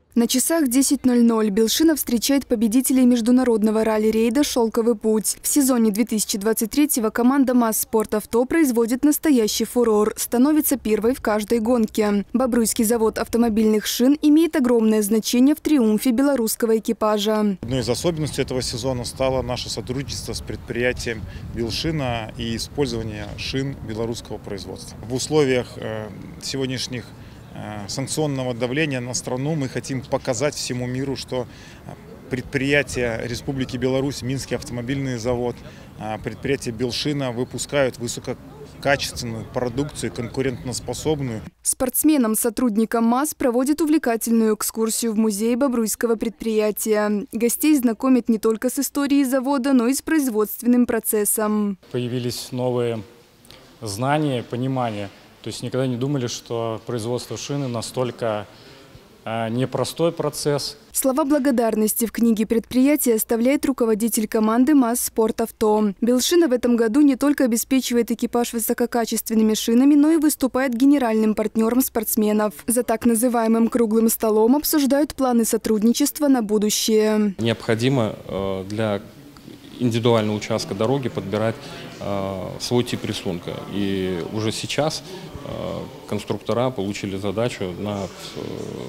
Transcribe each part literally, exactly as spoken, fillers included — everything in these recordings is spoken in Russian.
На часах десять ноль ноль Белшина встречает победителей международного ралли-рейда «Шелковый путь». В сезоне две тысячи двадцать третьего команда МАЗ Спорт Авто производит настоящий фурор, становится первой в каждой гонке. Бобруйский завод автомобильных шин имеет огромное значение в триумфе белорусского экипажа. Одной из особенностей этого сезона стало наше сотрудничество с предприятием Белшина и использование шин белорусского производства. В условиях сегодняшних санкционного давления на страну мы хотим показать всему миру, что предприятия Республики Беларусь, Минский автомобильный завод, предприятия Белшина выпускают высококачественную продукцию, конкурентоспособную. Спортсменам, сотрудникам МАЗ проводят увлекательную экскурсию в музей бобруйского предприятия. Гостей знакомят не только с историей завода, но и с производственным процессом. Появились новые знания, понимание. То есть никогда не думали, что производство шины настолько э, непростой процесс. Слова благодарности в книге предприятия оставляет руководитель команды МАЗ Спорт Авто. Белшина в этом году не только обеспечивает экипаж высококачественными шинами, но и выступает генеральным партнером спортсменов. За так называемым круглым столом обсуждают планы сотрудничества на будущее. Необходимо э, для индивидуального участка дороги подбирать э, свой тип рисунка. И уже сейчас э, конструктора получили задачу на, э,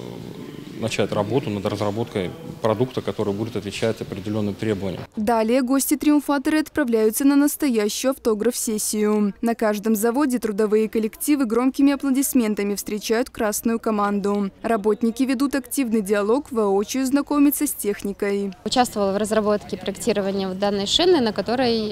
начать работу над разработкой продукта, который будет отвечать определенным требованиям. Далее гости-триумфаторы отправляются на настоящую автограф-сессию. На каждом заводе трудовые коллективы громкими аплодисментами встречают красную команду. Работники ведут активный диалог, воочию знакомятся с техникой. Участвовала в разработке проектирования данной шины, на которой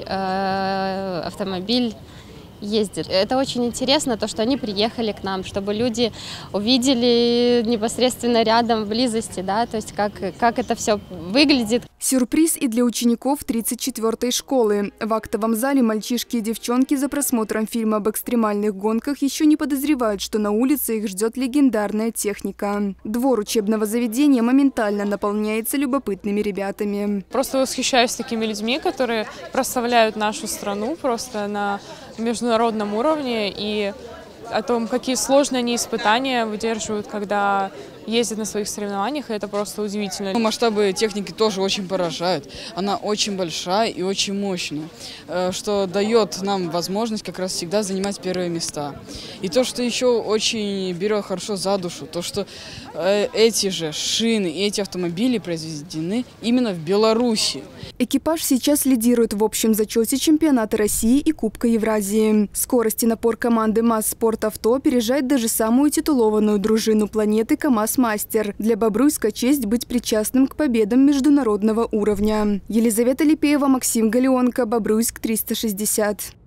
э, автомобиль ездит. Это очень интересно, то, что они приехали к нам, чтобы люди увидели непосредственно рядом, в близости, да, то есть как, как это все выглядит. Сюрприз и для учеников тридцать четвёртой школы. В актовом зале мальчишки и девчонки за просмотром фильма об экстремальных гонках еще не подозревают, что на улице их ждет легендарная техника. Двор учебного заведения моментально наполняется любопытными ребятами. Просто восхищаюсь такими людьми, которые прославляют нашу страну просто на международном уровне, и о том, какие сложные они испытания выдерживают, когда ездят на своих соревнованиях, и это просто удивительно. Масштабы техники тоже очень поражают. Она очень большая и очень мощная, что дает нам возможность как раз всегда занимать первые места. И то, что еще очень берет хорошо за душу, то, что эти же шины и эти автомобили произведены именно в Беларуси. Экипаж сейчас лидирует в общем зачете чемпионата России и Кубка Евразии. Скорость и напор команды МАЗ Спорт Авто опережает даже самую титулованную дружину планеты КамАЗ-Мастер. Для Бобруйска честь быть причастным к победам международного уровня. Елизавета Липеева, Максим Галеонко, Бобруйск триста шестьдесят.